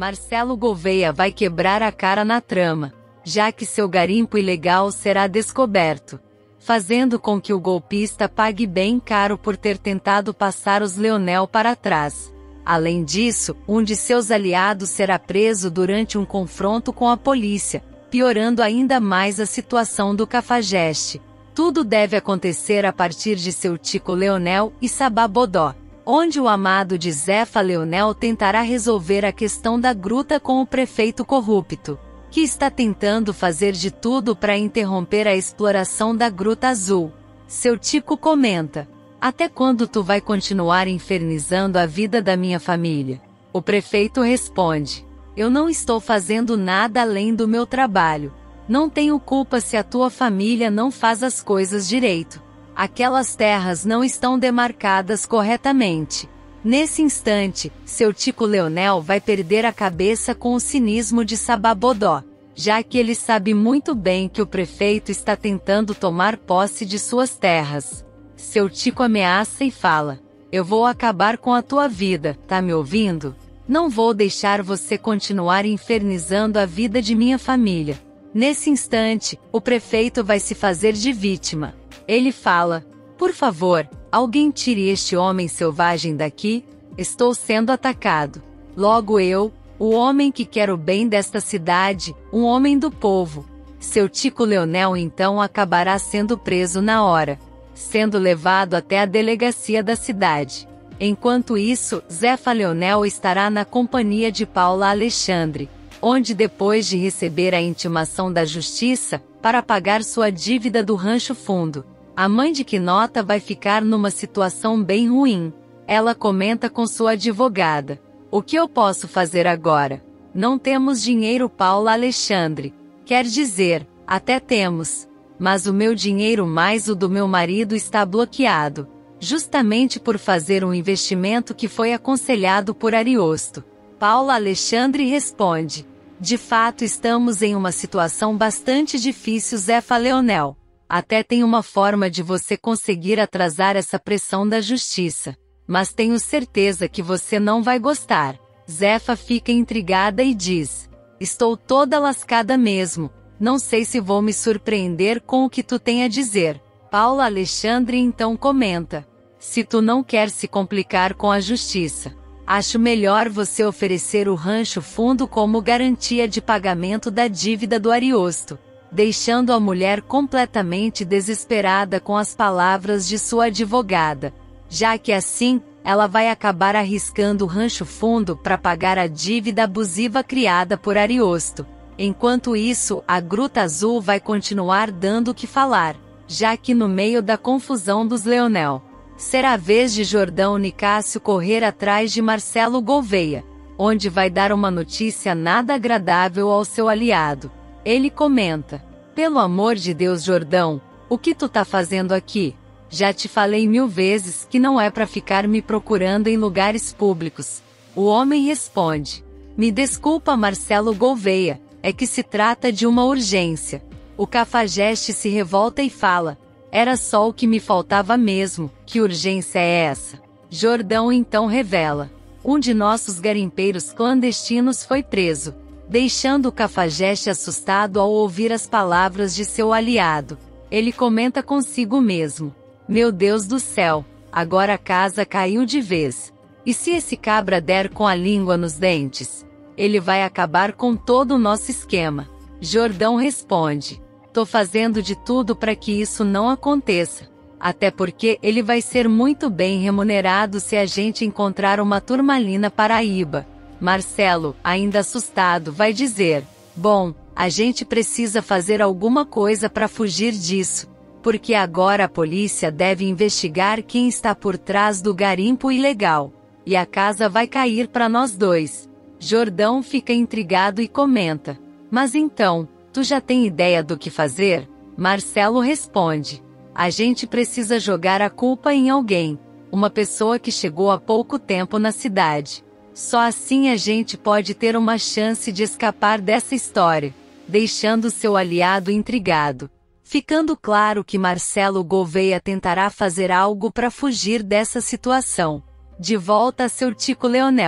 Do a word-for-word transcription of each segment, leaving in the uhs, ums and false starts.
Marcelo Gouveia vai quebrar a cara na trama, já que seu garimpo ilegal será descoberto, fazendo com que o golpista pague bem caro por ter tentado passar os Leonel para trás. Além disso, um de seus aliados será preso durante um confronto com a polícia, piorando ainda mais a situação do Cafajeste. Tudo deve acontecer a partir de seu tico Leonel e Sabá Bodó, onde o amado de Zefa Leonel tentará resolver a questão da gruta com o prefeito corrupto, que está tentando fazer de tudo para interromper a exploração da Gruta Azul. Seu tico comenta: até quando tu vai continuar infernizando a vida da minha família? O prefeito responde: eu não estou fazendo nada além do meu trabalho. Não tenho culpa se a tua família não faz as coisas direito. Aquelas terras não estão demarcadas corretamente. Nesse instante, seu tico Leonel vai perder a cabeça com o cinismo de Sabá Bodó, já que ele sabe muito bem que o prefeito está tentando tomar posse de suas terras. Seu tico ameaça e fala: eu vou acabar com a tua vida, tá me ouvindo? Não vou deixar você continuar infernizando a vida de minha família. Nesse instante, o prefeito vai se fazer de vítima. Ele fala: por favor, alguém tire este homem selvagem daqui, estou sendo atacado. Logo eu, o homem que quer o bem desta cidade, um homem do povo. Seu tico Leonel então acabará sendo preso na hora, sendo levado até a delegacia da cidade. Enquanto isso, Zefa Leonel estará na companhia de Paula Alexandre, onde depois de receber a intimação da justiça, para pagar sua dívida do Rancho Fundo, a mãe de Quinota vai ficar numa situação bem ruim. Ela comenta com sua advogada: o que eu posso fazer agora? Não temos dinheiro, Paula Alexandre. Quer dizer, até temos, mas o meu dinheiro mais o do meu marido está bloqueado, justamente por fazer um investimento que foi aconselhado por Ariosto. Paula Alexandre responde: de fato estamos em uma situação bastante difícil, Zefa Leonel. Até tem uma forma de você conseguir atrasar essa pressão da justiça, mas tenho certeza que você não vai gostar. Zefa fica intrigada e diz: estou toda lascada mesmo, não sei se vou me surpreender com o que tu tem a dizer. Paula Alexandre então comenta: se tu não quer se complicar com a justiça, acho melhor você oferecer o Rancho Fundo como garantia de pagamento da dívida do Ariosto, deixando a mulher completamente desesperada com as palavras de sua advogada, já que assim, ela vai acabar arriscando o Rancho Fundo para pagar a dívida abusiva criada por Ariosto. Enquanto isso, a Gruta Azul vai continuar dando o que falar, já que no meio da confusão dos Leonel, será a vez de Jordão Nicásio correr atrás de Marcelo Gouveia, onde vai dar uma notícia nada agradável ao seu aliado. Ele comenta: pelo amor de Deus, Jordão, o que tu tá fazendo aqui? Já te falei mil vezes que não é para ficar me procurando em lugares públicos. O homem responde: me desculpa, Marcelo Gouveia, é que se trata de uma urgência. O Cafajeste se revolta e fala: era só o que me faltava mesmo, que urgência é essa? Jordão então revela: um de nossos garimpeiros clandestinos foi preso, deixando o Cafajeste assustado ao ouvir as palavras de seu aliado. Ele comenta consigo mesmo: meu Deus do céu, agora a casa caiu de vez. E se esse cabra der com a língua nos dentes? Ele vai acabar com todo o nosso esquema. Jordão responde: tô fazendo de tudo para que isso não aconteça. Até porque ele vai ser muito bem remunerado se a gente encontrar uma turmalina Paraíba. Marcelo, ainda assustado, vai dizer: bom, a gente precisa fazer alguma coisa para fugir disso, porque agora a polícia deve investigar quem está por trás do garimpo ilegal, e a casa vai cair para nós dois. Jordão fica intrigado e comenta: mas então, tu já tem ideia do que fazer? Marcelo responde: a gente precisa jogar a culpa em alguém, uma pessoa que chegou há pouco tempo na cidade. Só assim a gente pode ter uma chance de escapar dessa história, deixando seu aliado intrigado, ficando claro que Marcelo Gouveia tentará fazer algo para fugir dessa situação. De volta a seu tico Leonel,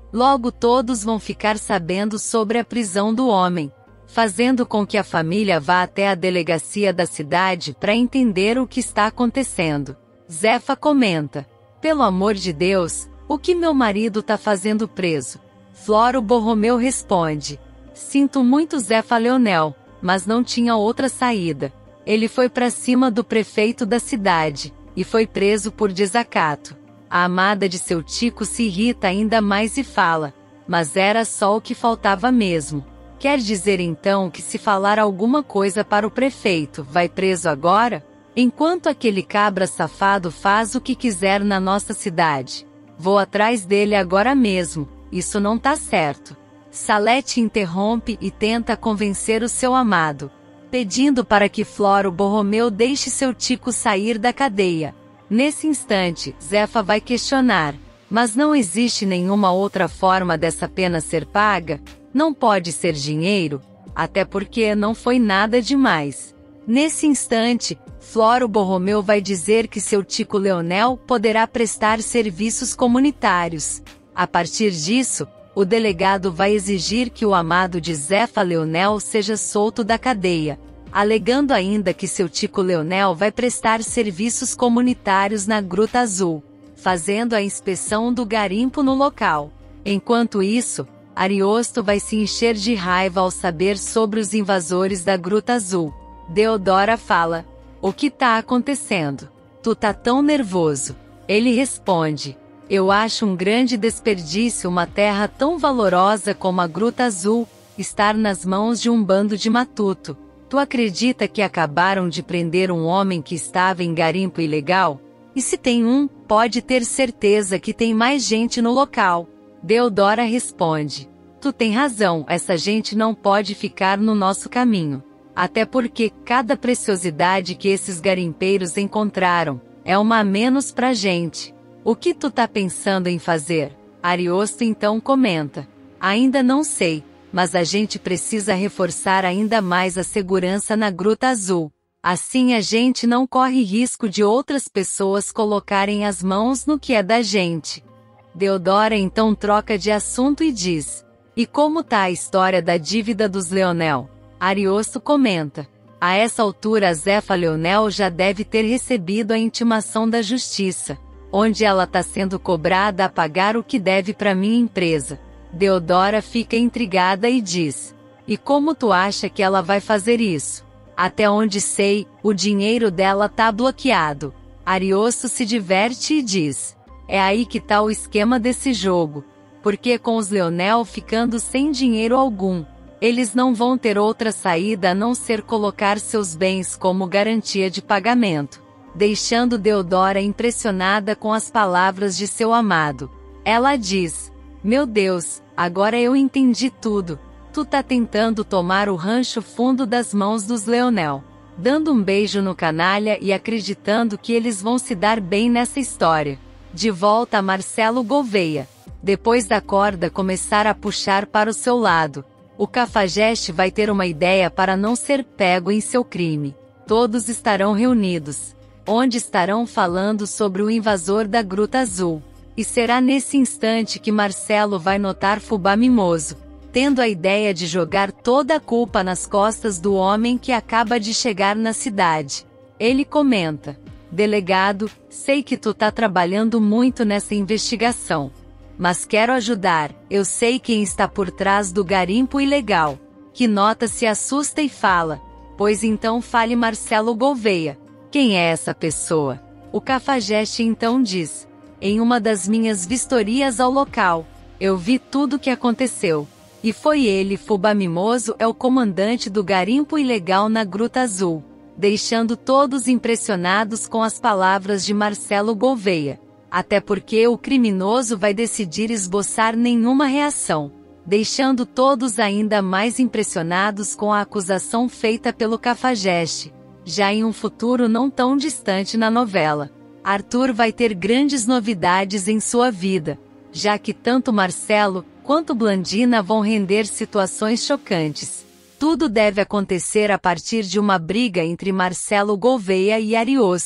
Logo todos vão ficar sabendo sobre a prisão do homem, fazendo com que a família vá até a delegacia da cidade para entender o que está acontecendo. Zefa comenta: pelo amor de Deus, o que meu marido tá fazendo preso? Floro Borromeu responde: sinto muito, Zefa Leonel, mas não tinha outra saída. Ele foi para cima do prefeito da cidade, e foi preso por desacato. A amada de seu Tico se irrita ainda mais e fala: mas era só o que faltava mesmo. Quer dizer então que se falar alguma coisa para o prefeito, vai preso agora? Enquanto aquele cabra safado faz o que quiser na nossa cidade. Vou atrás dele agora mesmo, isso não tá certo. Salete interrompe e tenta convencer o seu amado, pedindo para que Floro Borromeu deixe seu Tico sair da cadeia. Nesse instante, Zefa vai questionar: mas não existe nenhuma outra forma dessa pena ser paga? Não pode ser dinheiro? Até porque não foi nada demais. Nesse instante, Floro Borromeu vai dizer que seu Tico Leonel poderá prestar serviços comunitários. A partir disso, o delegado vai exigir que o amado de Zefa Leonel seja solto da cadeia, alegando ainda que seu Tico Leonel vai prestar serviços comunitários na Gruta Azul, fazendo a inspeção do garimpo no local. Enquanto isso, Ariosto vai se encher de raiva ao saber sobre os invasores da Gruta Azul. Deodora fala: o que tá acontecendo? Tu tá tão nervoso? Ele responde: eu acho um grande desperdício uma terra tão valorosa como a Gruta Azul estar nas mãos de um bando de matuto. Tu acredita que acabaram de prender um homem que estava em garimpo ilegal? E se tem um, pode ter certeza que tem mais gente no local. Deodora responde: tu tem razão, essa gente não pode ficar no nosso caminho. Até porque cada preciosidade que esses garimpeiros encontraram é uma a menos pra gente. O que tu tá pensando em fazer? Ariosto então comenta: ainda não sei, mas a gente precisa reforçar ainda mais a segurança na Gruta Azul. Assim a gente não corre risco de outras pessoas colocarem as mãos no que é da gente. Deodora então troca de assunto e diz: e como tá a história da dívida dos Leonel? Ariosto comenta: a essa altura a Zefa Leonel já deve ter recebido a intimação da justiça, onde ela tá sendo cobrada a pagar o que deve para minha empresa. Deodora fica intrigada e diz: e como tu acha que ela vai fazer isso? Até onde sei, o dinheiro dela tá bloqueado. Ariosto se diverte e diz: é aí que tá o esquema desse jogo, porque com os Leonel ficando sem dinheiro algum, eles não vão ter outra saída a não ser colocar seus bens como garantia de pagamento, deixando Deodora impressionada com as palavras de seu amado. Ela diz: meu Deus, agora eu entendi tudo. Tu tá tentando tomar o rancho fundo das mãos dos Leonel, dando um beijo no canalha e acreditando que eles vão se dar bem nessa história. De volta a Marcelo Gouveia. Depois da corda começar a puxar para o seu lado, o Cafajeste vai ter uma ideia para não ser pego em seu crime. Todos estarão reunidos, onde estarão falando sobre o invasor da Gruta Azul. E será nesse instante que Marcelo vai notar Fubá Mimoso, tendo a ideia de jogar toda a culpa nas costas do homem que acaba de chegar na cidade. Ele comenta: delegado, sei que tu tá trabalhando muito nessa investigação, mas quero ajudar. Eu sei quem está por trás do garimpo ilegal. Que nota se assusta e fala: pois então fale, Marcelo Gouveia. Quem é essa pessoa? O Cafajeste então diz: em uma das minhas vistorias ao local, eu vi tudo o que aconteceu. E foi ele. Fubá Mimoso é o comandante do garimpo ilegal na Gruta Azul, deixando todos impressionados com as palavras de Marcelo Gouveia. Até porque o criminoso vai decidir esboçar nenhuma reação, deixando todos ainda mais impressionados com a acusação feita pelo Cafajeste. Já em um futuro não tão distante na novela, Arthur vai ter grandes novidades em sua vida, já que tanto Marcelo quanto Blandina vão render situações chocantes. Tudo deve acontecer a partir de uma briga entre Marcelo Gouveia e Ariosto.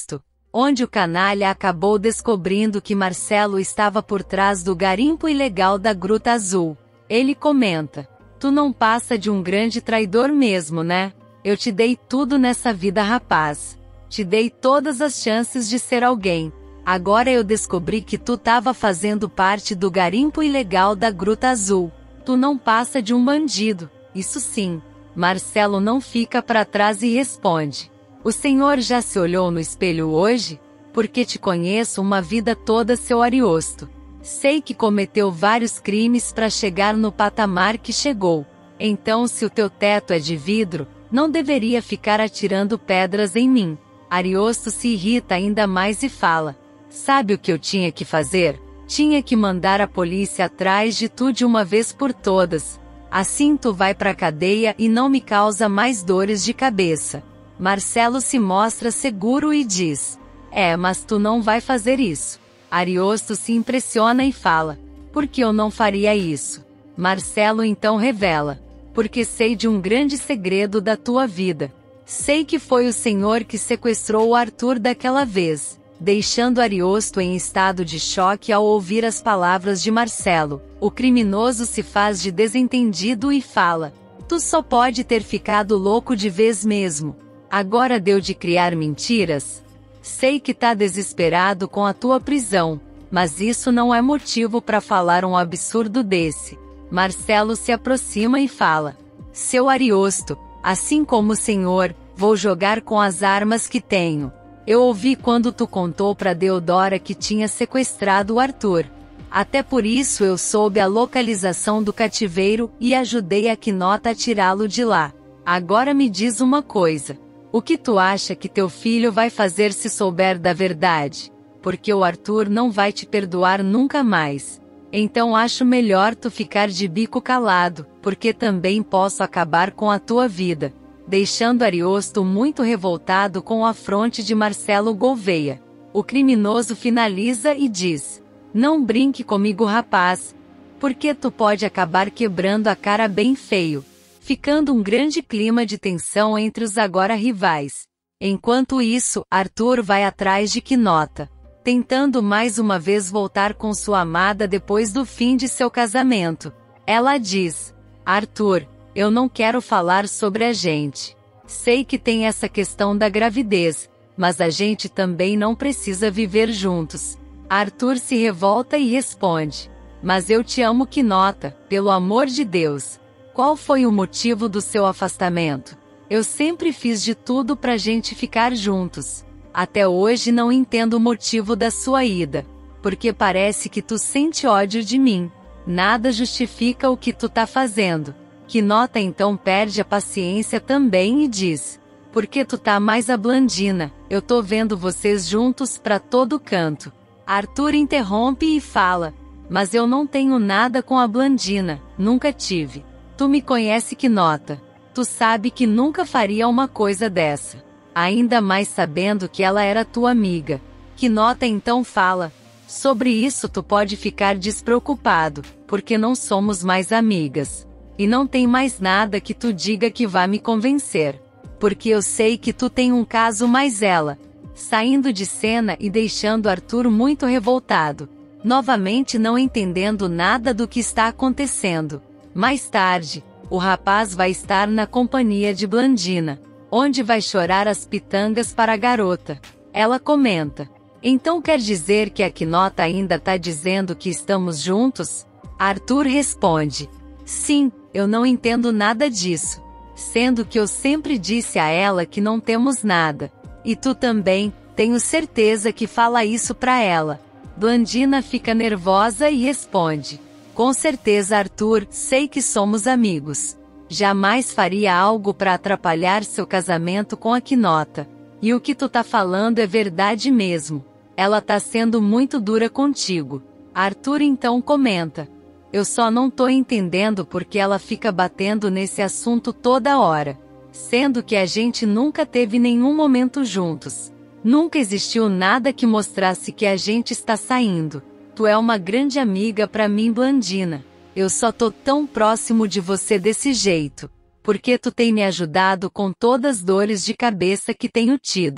onde o canalha acabou descobrindo que Marcelo estava por trás do garimpo ilegal da Gruta Azul. Ele comenta: tu não passa de um grande traidor mesmo, né? Eu te dei tudo nessa vida, rapaz. Te dei todas as chances de ser alguém. Agora eu descobri que tu tava fazendo parte do garimpo ilegal da Gruta Azul. Tu não passa de um bandido, isso sim. Marcelo não fica para trás e responde: o senhor já se olhou no espelho hoje? Porque te conheço uma vida toda, seu Ariosto. Sei que cometeu vários crimes para chegar no patamar que chegou. Então, se o teu teto é de vidro, não deveria ficar atirando pedras em mim. Ariosto se irrita ainda mais e fala: sabe o que eu tinha que fazer? Tinha que mandar a polícia atrás de tu de uma vez por todas. Assim tu vai pra cadeia e não me causa mais dores de cabeça. Marcelo se mostra seguro e diz: é, mas tu não vai fazer isso. Ariosto se impressiona e fala: por que eu não faria isso? Marcelo então revela: porque sei de um grande segredo da tua vida. Sei que foi o senhor que sequestrou o Arthur daquela vez. Deixando Ariosto em estado de choque ao ouvir as palavras de Marcelo, o criminoso se faz de desentendido e fala: tu só pode ter ficado louco de vez mesmo. Agora deu de criar mentiras? Sei que tá desesperado com a tua prisão, mas isso não é motivo para falar um absurdo desse. Marcelo se aproxima e fala: seu Ariosto, assim como o senhor, vou jogar com as armas que tenho. Eu ouvi quando tu contou para Deodora que tinha sequestrado o Arthur. Até por isso eu soube a localização do cativeiro e ajudei a Quinota a tirá-lo de lá. Agora me diz uma coisa. O que tu acha que teu filho vai fazer se souber da verdade? Porque o Arthur não vai te perdoar nunca mais. Então acho melhor tu ficar de bico calado, porque também posso acabar com a tua vida. Deixando Ariosto muito revoltado com o afronte de Marcelo Gouveia. O criminoso finaliza e diz: não brinque comigo, rapaz, porque tu pode acabar quebrando a cara bem feio, ficando um grande clima de tensão entre os agora rivais. Enquanto isso, Arthur vai atrás de Quinota, tentando mais uma vez voltar com sua amada depois do fim de seu casamento. Ela diz: Arthur, eu não quero falar sobre a gente. Sei que tem essa questão da gravidez, mas a gente também não precisa viver juntos. Arthur se revolta e responde: mas eu te amo, Quinota, pelo amor de Deus. Qual foi o motivo do seu afastamento? Eu sempre fiz de tudo pra gente ficar juntos. Até hoje não entendo o motivo da sua ida. Porque parece que tu sente ódio de mim. Nada justifica o que tu tá fazendo. Quinota então perde a paciência também e diz: por que tu tá mais a Blandina? Eu tô vendo vocês juntos pra todo canto. Arthur interrompe e fala: mas eu não tenho nada com a Blandina, nunca tive. Tu me conhece, Quinota. Tu sabe que nunca faria uma coisa dessa. Ainda mais sabendo que ela era tua amiga. Quinota então fala: sobre isso tu pode ficar despreocupado, porque não somos mais amigas. E não tem mais nada que tu diga que vá me convencer. Porque eu sei que tu tem um caso mais ela. Saindo de cena e deixando Arthur muito revoltado. Novamente não entendendo nada do que está acontecendo. Mais tarde, o rapaz vai estar na companhia de Blandina, onde vai chorar as pitangas para a garota. Ela comenta: então quer dizer que a Quinota ainda tá dizendo que estamos juntos? Arthur responde: sim, eu não entendo nada disso. Sendo que eu sempre disse a ela que não temos nada. E tu também, tenho certeza que fala isso pra ela. Blandina fica nervosa e responde: com certeza, Arthur, sei que somos amigos. Jamais faria algo pra atrapalhar seu casamento com a Quinota. E o que tu tá falando é verdade mesmo. Ela tá sendo muito dura contigo. Arthur então comenta: eu só não tô entendendo porque ela fica batendo nesse assunto toda hora. Sendo que a gente nunca teve nenhum momento juntos. Nunca existiu nada que mostrasse que a gente está saindo. Tu é uma grande amiga pra mim, Blandina. Eu só tô tão próximo de você desse jeito. Porque tu tem me ajudado com todas as dores de cabeça que tenho tido.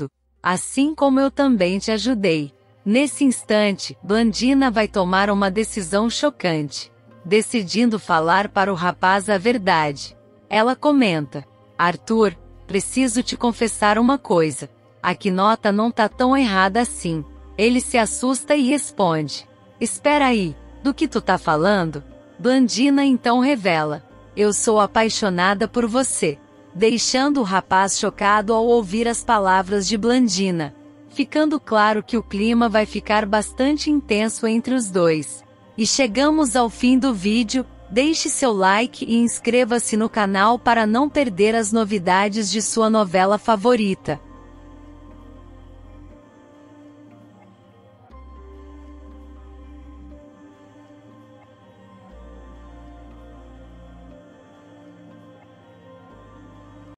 assim como eu também te ajudei. Nesse instante, Blandina vai tomar uma decisão chocante, decidindo falar para o rapaz a verdade. Ela comenta: Arthur, preciso te confessar uma coisa. A Quinota não tá tão errada assim. Ele se assusta e responde: Espera aí, do que tu tá falando? Blandina então revela: Eu sou apaixonada por você, deixando o rapaz chocado ao ouvir as palavras de Blandina, ficando claro que o clima vai ficar bastante intenso entre os dois. E chegamos ao fim do vídeo. Deixe seu like e inscreva-se no canal para não perder as novidades de sua novela favorita.